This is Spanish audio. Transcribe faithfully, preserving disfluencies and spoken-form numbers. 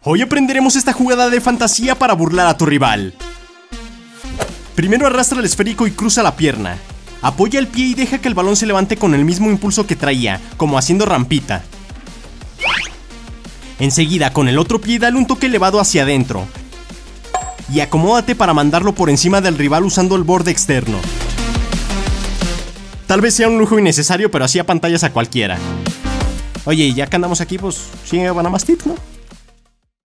Hoy aprenderemos esta jugada de fantasía para burlar a tu rival. Primero arrastra el esférico y cruza la pierna. Apoya el pie y deja que el balón se levante con el mismo impulso que traía, como haciendo rampita. Enseguida, con el otro pie dale un toque elevado hacia adentro. Y acomódate para mandarlo por encima del rival usando el borde externo. Tal vez sea un lujo innecesario, pero así apantallas a cualquiera. Oye, ya que andamos aquí, pues sí, van a más tips, ¿no?